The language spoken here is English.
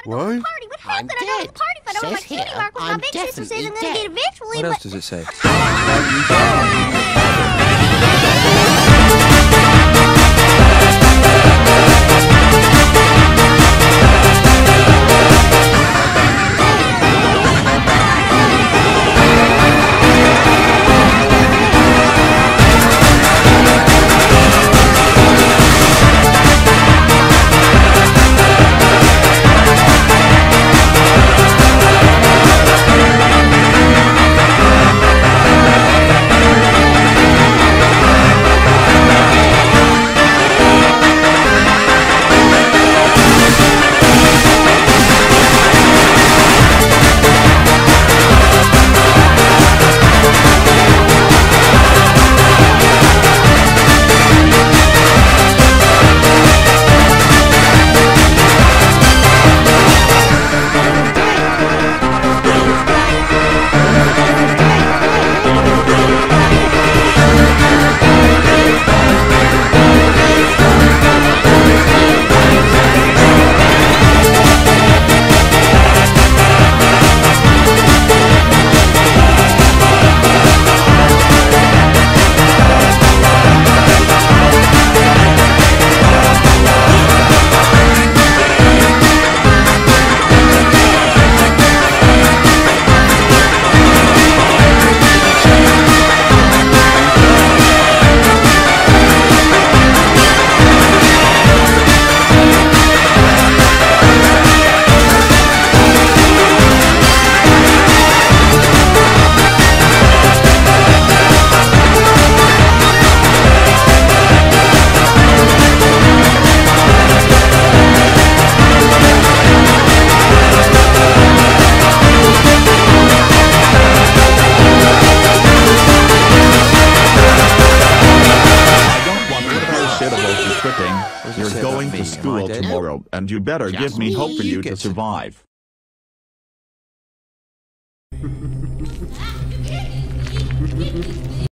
What? Party. What happened? I know the party fun over my cutie mark. My big sister says I'm gonna get eventually. What else does it say? You're going to school tomorrow, and you better give me hope for you to survive.